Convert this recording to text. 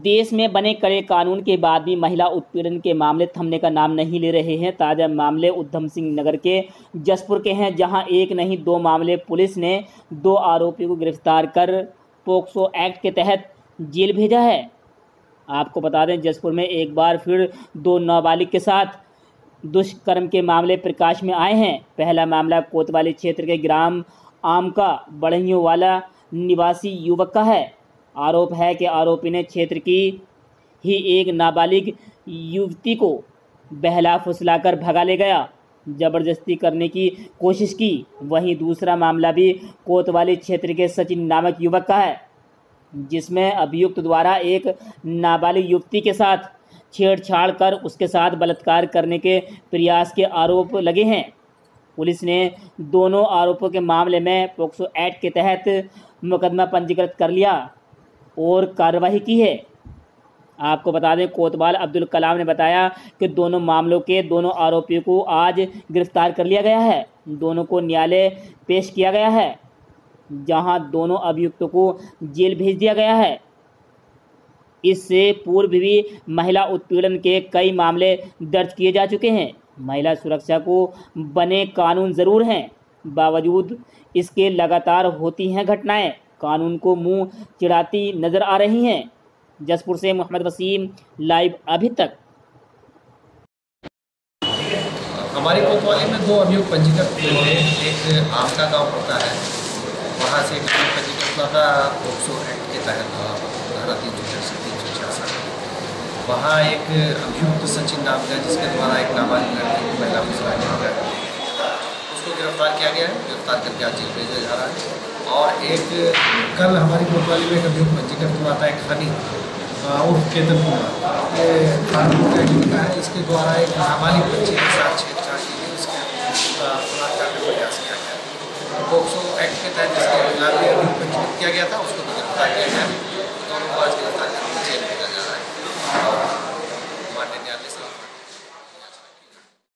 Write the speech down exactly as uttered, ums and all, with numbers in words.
देश में बने कड़े कानून के बाद भी महिला उत्पीड़न के मामले थमने का नाम नहीं ले रहे हैं। ताज़ा मामले उधम सिंह नगर के जसपुर के हैं, जहां एक नहीं दो मामले पुलिस ने दो आरोपियों को गिरफ्तार कर पोक्सो एक्ट के तहत जेल भेजा है। आपको बता दें, जसपुर में एक बार फिर दो नाबालिग के साथ दुष्कर्म के मामले प्रकाश में आए हैं। पहला मामला कोतवाली क्षेत्र के ग्राम आमका बढ़इयों वाला निवासी युवक का है। आरोप है कि आरोपी ने क्षेत्र की ही एक नाबालिग युवती को बहला फुसलाकर भगा ले गया, जबरदस्ती करने की कोशिश की। वहीं दूसरा मामला भी कोतवाली क्षेत्र के सचिन नामक युवक का है, जिसमें अभियुक्त द्वारा एक नाबालिग युवती के साथ छेड़छाड़ कर उसके साथ बलात्कार करने के प्रयास के आरोप लगे हैं। पुलिस ने दोनों आरोपों के मामले में पोक्सो एक्ट के तहत मुकदमा पंजीकृत कर लिया और कार्रवाई की है। आपको बता दें, कोतवाल अब्दुल कलाम ने बताया कि दोनों मामलों के दोनों आरोपियों को आज गिरफ्तार कर लिया गया है। दोनों को न्यायालय पेश किया गया है, जहां दोनों अभियुक्तों को जेल भेज दिया गया है। इससे पूर्व भी महिला उत्पीड़न के कई मामले दर्ज किए जा चुके हैं। महिला सुरक्षा को बने कानून ज़रूर हैं, बावजूद इसके लगातार होती हैं घटनाएं कानून को मुंह चिढ़ाती नजर आ रही हैं। जसपुर से मोहम्मद वसीम, लाइव अभी तक। हमारे कोतवाली में दो अभियुक्त पंजीकृत हुए हैं। एक आमका गांव पड़ता है, वहाँ से एक पंजीकृत हुआ था पोक्सो एक्ट के तहत धारा तीन सौ तिरसठ तीन सौ छियासठ। वहाँ एक अभियुक्त सचिन नाम का, जिसके द्वारा एक नाबालिग लड़की को महिला फुसलाने का उसको गिरफ्तार किया गया है। गिरफ्तार करके आज जेल भेजा जा रहा है। और एक कल हमारी कोतवाली में एक अभियुक्त पंजीकृत हुआ था, एक हनी उर्फ केतन कुमार, ये कानून का लड़का है। इसके द्वारा एक नाबालिग बच्ची के साथ छेड़छाड़ की गई, उसके बलात्कार का प्रयास किया गया। पोक्सो एक्ट के तहत जिसके खिलाफ अभियुक्त पंजीकृत किया गया था, उसको गिरफ्तार किया गया।